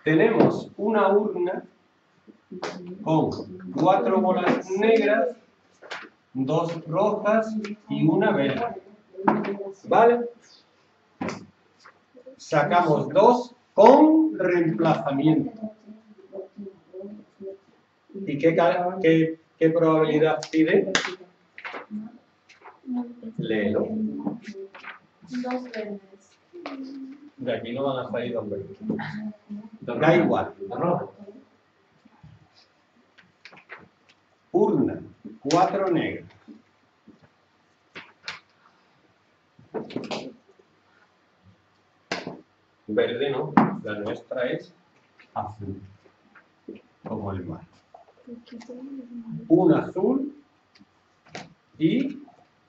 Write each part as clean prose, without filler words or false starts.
tenemos una urna con 4 bolas negras, 2 rojas y una verde. ¿Vale? Sacamos 2 con reemplazamiento. ¿Y qué probabilidad pide? Léelo. 2 verdes. De aquí no van a salir 2 verdes. Da igual. Urna, 4 negras. Verde no, la nuestra es azul, como el mar. Un azul y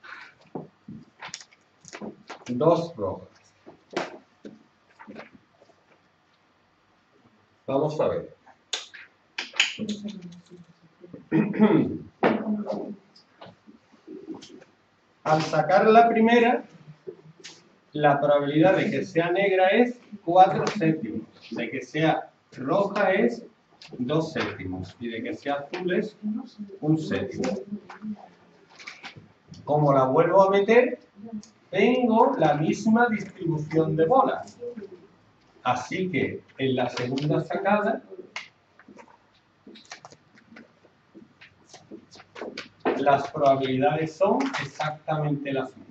2 rojas. Vamos a ver. Al sacar la primera, la probabilidad de que sea negra es 4 séptimos, de que sea roja es 2 séptimos y de que sea azul es 1 séptimo. Como la vuelvo a meter, tengo la misma distribución de bolas. Así que en la segunda sacada, las probabilidades son exactamente las mismas.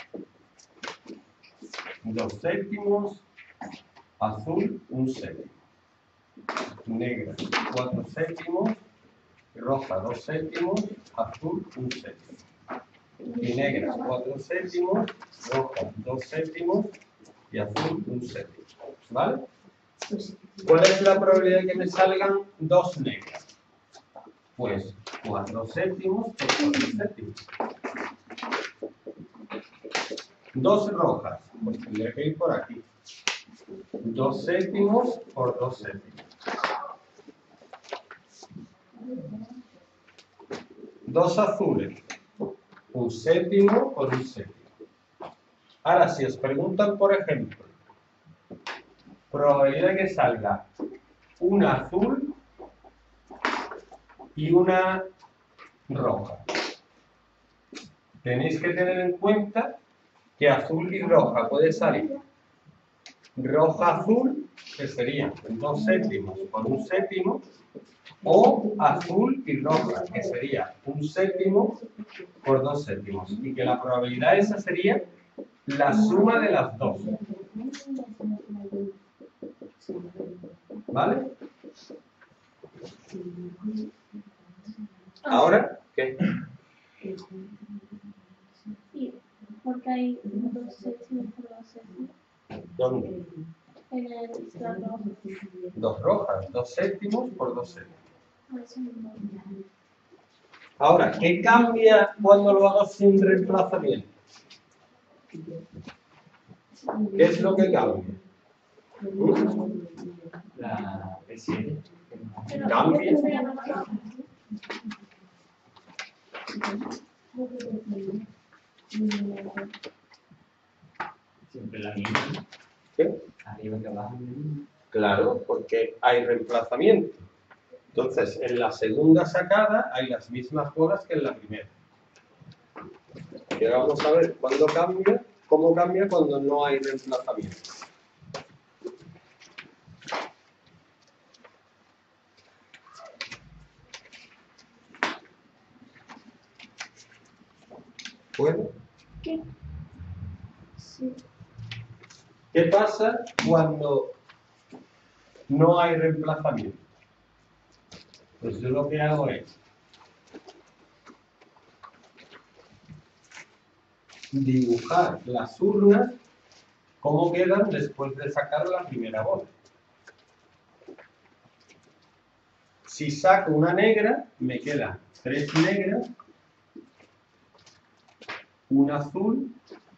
2 séptimos, azul 1 séptimo, negra 4 séptimos, roja 2 séptimos, azul 1 séptimo. Y negras 4 séptimos, roja 2 séptimos y azul 1 séptimo. ¿Vale? ¿Cuál es la probabilidad de que me salgan 2 negras? Pues 4 séptimos por 4 séptimos. 2 rojas, pues tendré que ir por aquí. 2 séptimos por 2 séptimos. 2 azules, 1 séptimo por 1 séptimo. Ahora, si os preguntan, por ejemplo, probabilidad de que salga una azul y una roja. Tenéis que tener en cuenta que azul y roja puede salir roja-azul, que sería 2 séptimos por 1 séptimo, o azul y roja, que sería 1 séptimo por 2 séptimos. Y que la probabilidad esa sería la suma de las dos. ¿Vale? ¿Ahora qué? Sí, porque hay 2 séptimos por 2 séptimos. ¿Dónde? En el trabajo. 2 rojas, 2 séptimos por 2 séptimos. Eso no. Ahora, ¿qué cambia cuando lo hago sin reemplazamiento? ¿Qué es lo que cambia? La P7. ¿Cambia? Siempre la misma. ¿Qué? Arriba que abajo. Claro, porque hay reemplazamiento. Entonces, en la segunda sacada hay las mismas bolas que en la primera. Y ahora vamos a ver cuándo cambia, cómo cambia cuando no hay reemplazamiento. ¿Puedo? ¿Qué? Sí. ¿Qué pasa cuando no hay reemplazamiento? Pues yo lo que hago es dibujar las urnas cómo quedan después de sacar la primera bola. Si saco una negra, me quedan 3 negras, una azul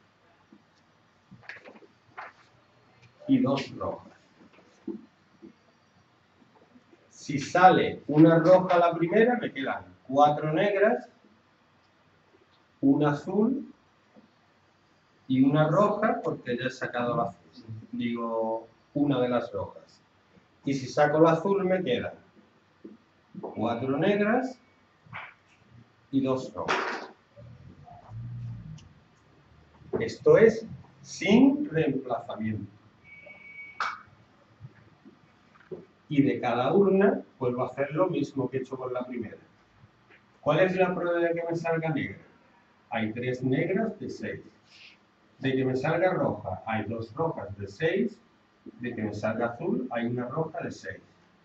y 2 rojas. Si sale una roja la primera, me quedan 4 negras, una azul y una roja, porque ya he sacado la azul. Digo, una de las rojas. Y si saco el azul me quedan 4 negras y 2 rojas. Esto es sin reemplazamiento. Y de cada urna vuelvo a hacer lo mismo que he hecho con la primera. ¿Cuál es la probabilidad de que me salga negra? Hay 3 negras de 6. De que me salga roja, hay 2 rojas de 6. De que me salga azul, hay una roja de 6.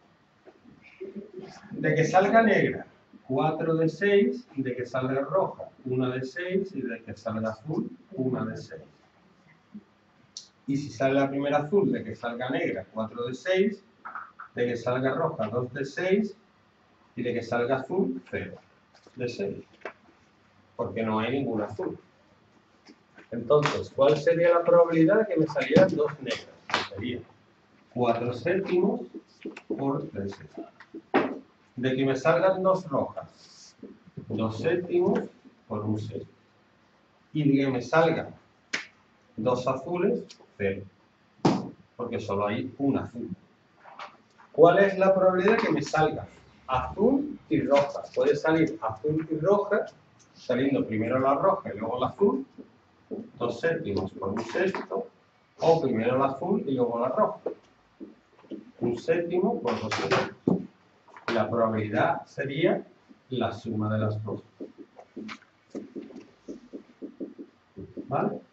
De que salga negra, 4 de 6. De que salga roja, 1 de 6. Y de que salga azul, 1 de 6. Y si sale la primera azul, de que salga negra, 4 de 6. De que salga roja, 2 de 6. Y de que salga azul, 0 de 6. Porque no hay ningún azul. Entonces, ¿cuál sería la probabilidad de que me salieran 2 negras? Sería 4 séptimos por 3 séptimos. De que me salgan 2 rojas, 2 séptimos por 1 séptimo. Y de que me salgan 2 azules, 0. Porque solo hay un azul. ¿Cuál es la probabilidad de que me salga azul y roja? Puede salir azul y roja, saliendo primero la roja y luego la azul, 2 séptimos por 1 sexto, o primero la azul y luego la roja, 1 séptimo por 2 séptimos. La probabilidad sería la suma de las dos. ¿Vale?